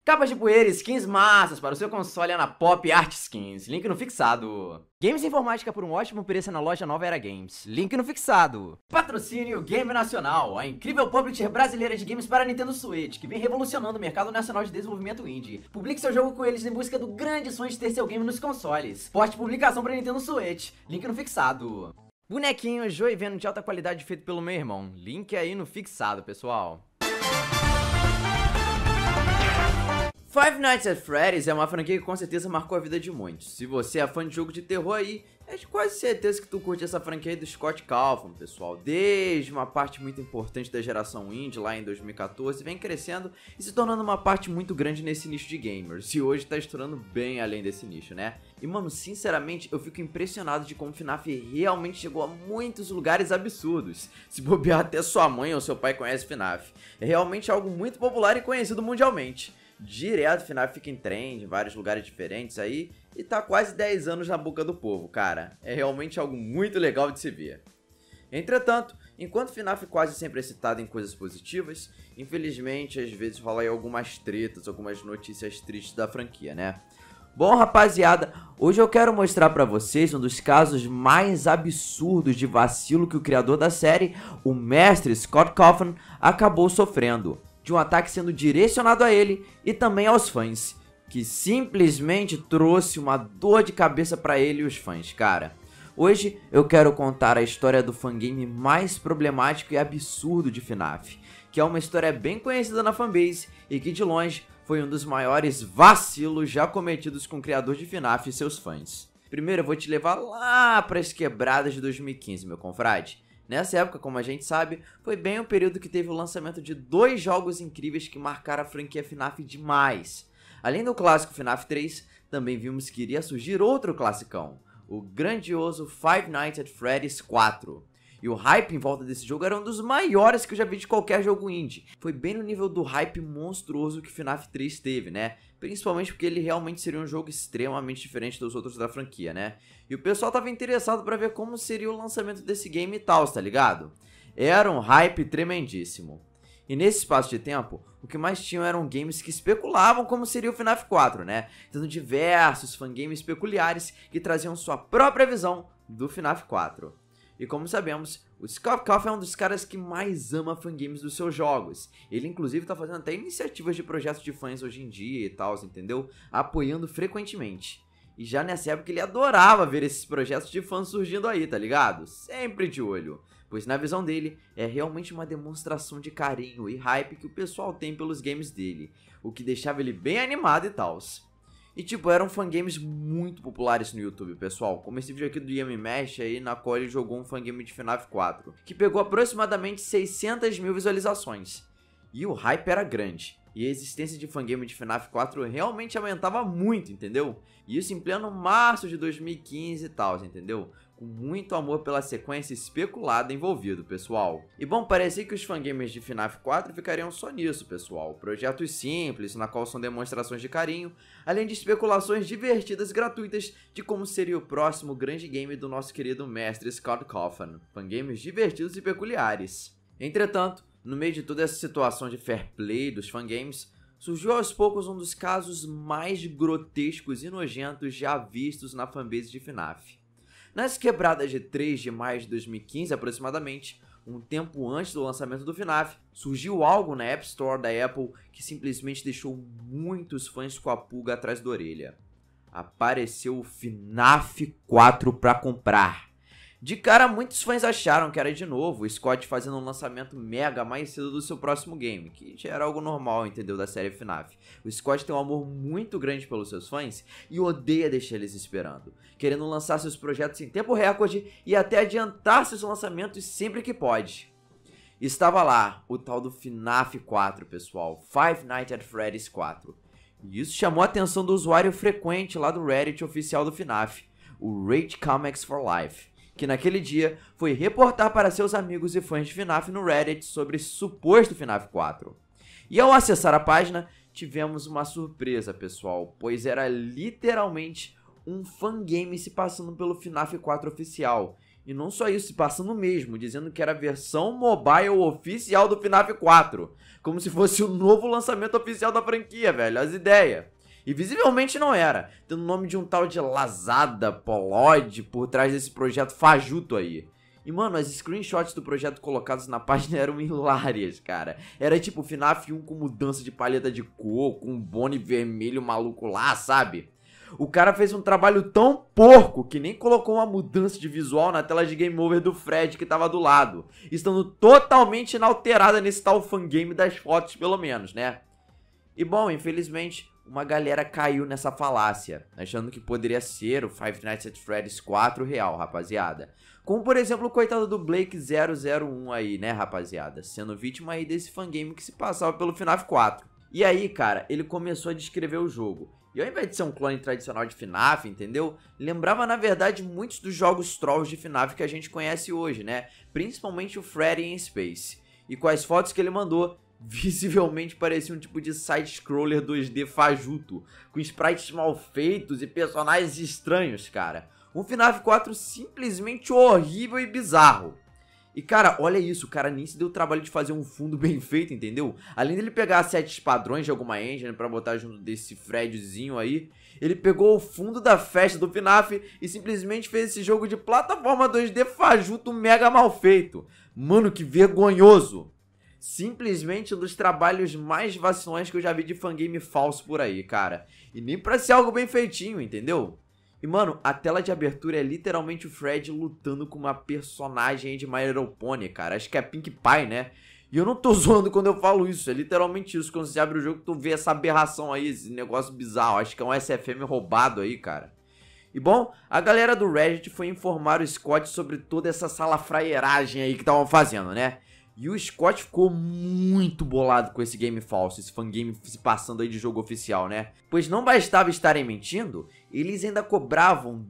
Capas de poeira e skins massas para o seu console é na Pop Art Skins, link no fixado. Games informática por um ótimo preço na loja Nova Era Games, link no fixado. Patrocínio Game Nacional, a incrível publisher brasileira de games para Nintendo Switch, que vem revolucionando o mercado nacional de desenvolvimento indie. Publique seu jogo com eles em busca do grande sonho de ter seu game nos consoles. Poste publicação para Nintendo Switch, link no fixado. Bonequinho Joy Venom de alta qualidade feito pelo meu irmão, link aí no fixado, pessoal. Five Nights at Freddy's é uma franquia que com certeza marcou a vida de muitos. Se você é fã de jogo de terror aí, é de quase certeza que tu curte essa franquia aí do Scott Cawthon, pessoal. Desde uma parte muito importante da geração indie lá em 2014, vem crescendo e se tornando uma parte muito grande nesse nicho de gamers. E hoje tá estourando bem além desse nicho, né? E mano, sinceramente, eu fico impressionado de como o FNAF realmente chegou a muitos lugares absurdos. Se bobear, até sua mãe ou seu pai conhece FNAF. É realmente algo muito popular e conhecido mundialmente. Direto, FNAF fica em trend em vários lugares diferentes aí e tá quase 10 anos na boca do povo, cara. É realmente algo muito legal de se ver. Entretanto, enquanto FNAF quase sempre é citado em coisas positivas, infelizmente às vezes rola aí algumas tretas, algumas notícias tristes da franquia, né? Bom, rapaziada, hoje eu quero mostrar pra vocês um dos casos mais absurdos de vacilo que o criador da série, o mestre Scott Cawthon, acabou sofrendo. De um ataque sendo direcionado a ele e também aos fãs, que simplesmente trouxe uma dor de cabeça pra ele e os fãs, cara. Hoje eu quero contar a história do fangame mais problemático e absurdo de FNAF, que é uma história bem conhecida na fanbase e que de longe foi um dos maiores vacilos já cometidos com o criador de FNAF e seus fãs. Primeiro eu vou te levar lá para as quebradas de 2015, meu confrade. Nessa época, como a gente sabe, foi bem o período que teve o lançamento de dois jogos incríveis que marcaram a franquia FNAF demais. Além do clássico FNAF 3, também vimos que iria surgir outro classicão, o grandioso Five Nights at Freddy's 4. E o hype em volta desse jogo era um dos maiores que eu já vi de qualquer jogo indie. Foi bem no nível do hype monstruoso que FNAF 3 teve, né? Principalmente porque ele realmente seria um jogo extremamente diferente dos outros da franquia, né? E o pessoal tava interessado pra ver como seria o lançamento desse game e tal, tá ligado? Era um hype tremendíssimo. E nesse espaço de tempo, o que mais tinham eram games que especulavam como seria o FNAF 4, né? Tendo diversos fangames peculiares que traziam sua própria visão do FNAF 4. E como sabemos, o Scott Cawthon é um dos caras que mais ama fangames dos seus jogos. Ele inclusive tá fazendo até iniciativas de projetos de fãs hoje em dia e tal, entendeu? Apoiando frequentemente. E já nessa época ele adorava ver esses projetos de fãs surgindo aí, tá ligado? Sempre de olho. Pois na visão dele, é realmente uma demonstração de carinho e hype que o pessoal tem pelos games dele. O que deixava ele bem animado e tal. E tipo, eram fangames muito populares no YouTube, pessoal, como esse vídeo aqui do Yami Mesh aí, na qual ele jogou um fangame de FNAF 4, que pegou aproximadamente 600 mil visualizações. E o hype era grande, e a existência de fangame de FNAF 4 realmente aumentava muito, entendeu? E isso em pleno março de 2015 e tal, entendeu? Com muito amor pela sequência especulada envolvido, pessoal. E bom, parecia que os fangames de FNAF 4 ficariam só nisso, pessoal. Projetos simples, na qual são demonstrações de carinho, além de especulações divertidas e gratuitas de como seria o próximo grande game do nosso querido mestre Scott Cawthon. Fangames divertidos e peculiares. Entretanto, no meio de toda essa situação de fair play dos fangames, surgiu aos poucos um dos casos mais grotescos e nojentos já vistos na fanbase de FNAF. Nas quebradas de 3 de maio de 2015 aproximadamente, um tempo antes do lançamento do FNAF, surgiu algo na App Store da Apple que simplesmente deixou muitos fãs com a pulga atrás da orelha. Apareceu o FNAF 4 para comprar. De cara, muitos fãs acharam que era de novo o Scott fazendo um lançamento mega mais cedo do seu próximo game, que já era algo normal, entendeu, da série FNAF. O Scott tem um amor muito grande pelos seus fãs e odeia deixar eles esperando, querendo lançar seus projetos em tempo recorde e até adiantar seus lançamentos sempre que pode. Estava lá, o tal do FNAF 4, pessoal, Five Nights at Freddy's 4. E isso chamou a atenção do usuário frequente lá do Reddit oficial do FNAF, o Rage Comics for Life, que naquele dia foi reportar para seus amigos e fãs de FNAF no Reddit sobre esse suposto FNAF 4. E ao acessar a página, tivemos uma surpresa, pessoal, pois era literalmente um fangame se passando pelo FNAF 4 oficial, E não só isso, se passando mesmo, dizendo que era a versão mobile oficial do FNAF 4. Como se fosse o novo lançamento oficial da franquia, velho, as ideias. E visivelmente não era, tendo o nome de um tal de Lazada Polod por trás desse projeto fajuto aí. E mano, as screenshots do projeto colocados na página eram hilárias, cara. Era tipo FNAF 1 com mudança de paleta de cor, com um Bonnie vermelho maluco lá, sabe? O cara fez um trabalho tão porco que nem colocou uma mudança de visual na tela de game over do Fred que tava do lado, estando totalmente inalterada nesse tal fangame das fotos, pelo menos, né? E bom, infelizmente, uma galera caiu nessa falácia, achando que poderia ser o Five Nights at Freddy's 4 real, rapaziada. Como, por exemplo, o coitado do Blake 001 aí, né, rapaziada? Sendo vítima aí desse fangame que se passava pelo FNAF 4. E aí, cara, ele começou a descrever o jogo. E ao invés de ser um clone tradicional de FNAF, entendeu? Lembrava, na verdade, muitos dos jogos trolls de FNAF que a gente conhece hoje, né? Principalmente o Freddy em Space. E com as fotos que ele mandou, visivelmente parecia um tipo de side-scroller 2D fajuto, com sprites mal feitos e personagens estranhos, cara. Um FNAF 4 simplesmente horrível e bizarro. E cara, olha isso, o cara nem se deu o trabalho de fazer um fundo bem feito, entendeu? Além dele pegar assets padrões de alguma engine pra botar junto desse Fredzinho aí, ele pegou o fundo da festa do FNAF e simplesmente fez esse jogo de plataforma 2D fajuto mega mal feito. Mano, que vergonhoso! Simplesmente um dos trabalhos mais vacilões que eu já vi de fangame falso por aí, cara. E nem pra ser algo bem feitinho, entendeu? E mano, a tela de abertura é literalmente o Fred lutando com uma personagem de My Little Pony, cara. Acho que é Pink Pie, né? E eu não tô zoando quando eu falo isso, é literalmente isso. Quando você abre o jogo, tu vê essa aberração aí, esse negócio bizarro. Acho que é um SFM roubado aí, cara. E bom, a galera do Reddit foi informar o Scott sobre toda essa salafraieragem aí que estavam fazendo, né? E o Scott ficou muito bolado com esse game falso, esse fangame se passando aí de jogo oficial, né? Pois não bastava estarem mentindo, eles ainda cobravam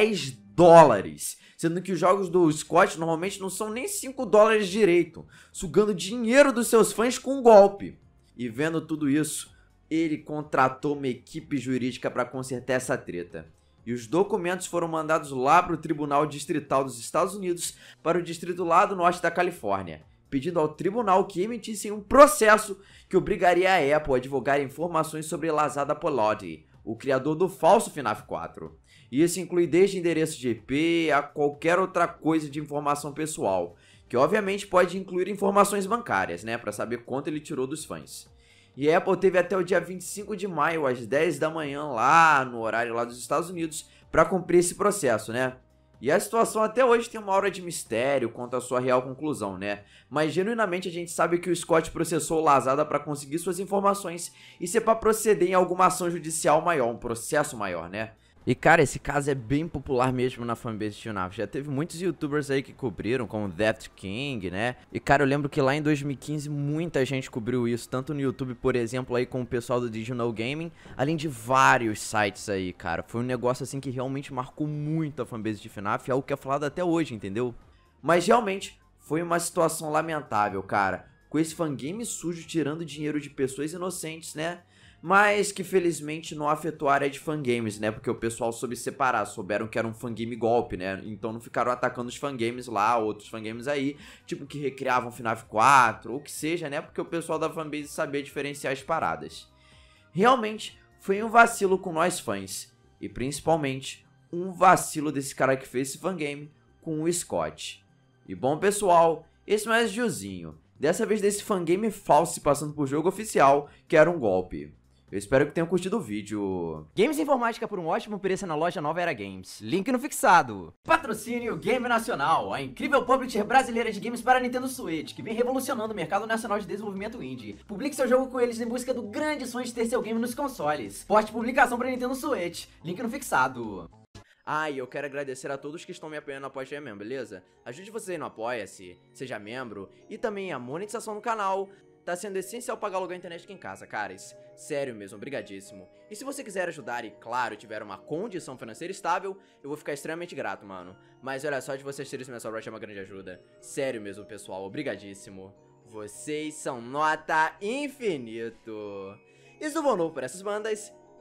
$10, sendo que os jogos do Scott normalmente não são nem $5 direito, sugando dinheiro dos seus fãs com um golpe. E vendo tudo isso, ele contratou uma equipe jurídica para consertar essa treta. E os documentos foram mandados lá para o Tribunal Distrital dos Estados Unidos, para o distrito lá do norte da Califórnia, pedindo ao tribunal que emitissem um processo que obrigaria a Apple a divulgar informações sobre Lazada Polodi, o criador do falso FNAF 4. E isso inclui desde endereço de IP a qualquer outra coisa de informação pessoal, que obviamente pode incluir informações bancárias, né, para saber quanto ele tirou dos fãs. E a Apple teve até o dia 25 de maio, às 10 da manhã, lá no horário lá dos Estados Unidos, para cumprir esse processo, né? E a situação até hoje tem uma aura de mistério quanto à sua real conclusão, né? Mas genuinamente a gente sabe que o Scott processou o Lazada para conseguir suas informações e se é para proceder em alguma ação judicial maior, um processo maior, né? E cara, esse caso é bem popular mesmo na fanbase de FNAF. Já teve muitos youtubers aí que cobriram, como That King, né? E cara, eu lembro que lá em 2015 muita gente cobriu isso, tanto no YouTube, por exemplo, aí com o pessoal do Digital Gaming, além de vários sites aí, cara. Foi um negócio assim que realmente marcou muito a fanbase de FNAF, algo que é falado até hoje, entendeu? Mas realmente foi uma situação lamentável, cara, com esse fangame sujo tirando dinheiro de pessoas inocentes, né? Mas que felizmente não afetou a área de fangames, né? Porque o pessoal soube separar, souberam que era um fangame golpe, né? Então não ficaram atacando os fangames lá, outros fangames aí, tipo que recriavam FNAF 4, ou que seja, né? Porque o pessoal da fanbase sabia diferenciar as paradas. Realmente foi um vacilo com nós fãs, e principalmente um vacilo desse cara que fez esse fangame com o Scott. E bom pessoal, esse não é o Gilzinho, dessa vez desse fangame falso se passando por jogo oficial, que era um golpe. Eu espero que tenham curtido o vídeo. Games Informática por um ótimo preço na loja Nova Era Games. Link no fixado. Patrocínio Game Nacional, a incrível publisher brasileira de games para Nintendo Switch, que vem revolucionando o mercado nacional de desenvolvimento indie. Publique seu jogo com eles em busca do grande sonho de ter seu game nos consoles. Poste publicação para Nintendo Switch. Link no fixado. Ah, e eu quero agradecer a todos que estão me apoiando no Apoia mesmo, beleza? Ajude você aí no Apoia-se, seja membro, e também a monetização no canal. Tá sendo essencial pagar aluguel internet aqui em casa, caras. Sério mesmo, brigadíssimo. E se você quiser ajudar e, claro, tiver uma condição financeira estável, eu vou ficar extremamente grato, mano. Mas olha só, de vocês terem esse mensal é uma grande ajuda. Sério mesmo, pessoal, obrigadíssimo. Vocês são nota infinito. Isso do bom novo por essas bandas.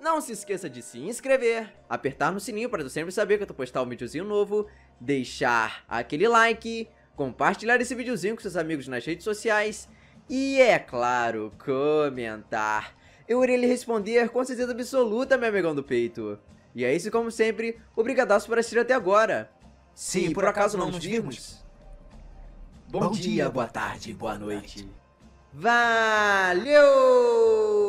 Não se esqueça de se inscrever, apertar no sininho para tu sempre saber que eu tô postar um videozinho novo, deixar aquele like, compartilhar esse videozinho com seus amigos nas redes sociais e, é claro, comentar. Eu irei lhe responder com certeza absoluta, meu amigão do peito. E é isso, como sempre, obrigadaço por assistir até agora. Se por acaso não nos virmos, bom dia, boa tarde, boa noite. Valeu!